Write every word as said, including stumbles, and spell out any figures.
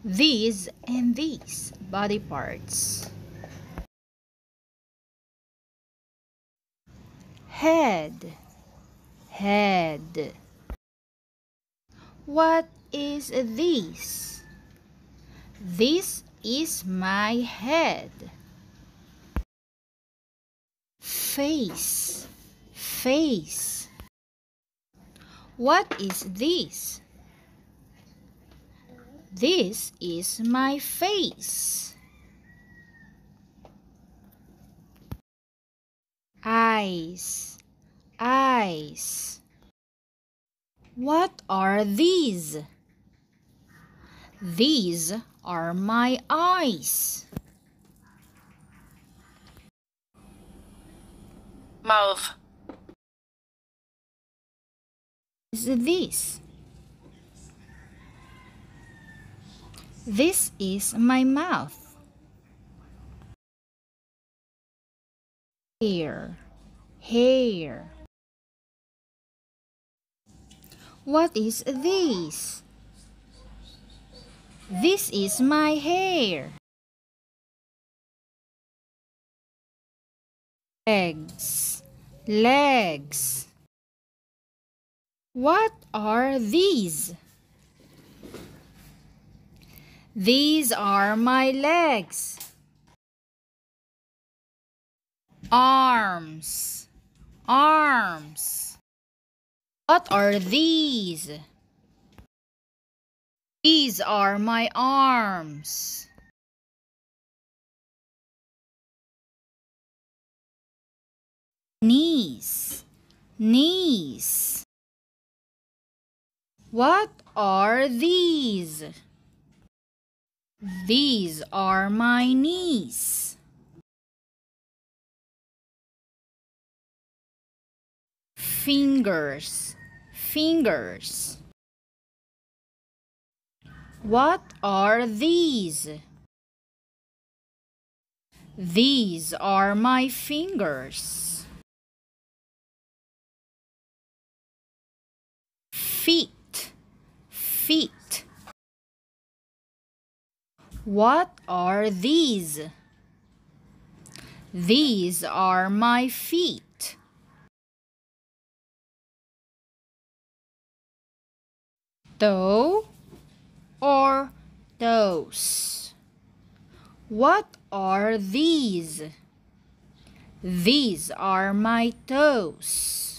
these and these body parts. Head, head. What is this? This is my head. Face, face. What is this? This is my face. Eyes, eyes. What are these? These are my eyes. Mouth. Is this? This is my mouth. Hair, hair. What is this? This is my hair. Legs, legs. What are these? These are my legs. Arms, arms. What are these? These are my arms. Knees, knees. What are these? These are my knees. Fingers, fingers. What are these? These are my fingers. Feet, feet. What are these? These are my feet. Toe or toes? What are these? These are my toes.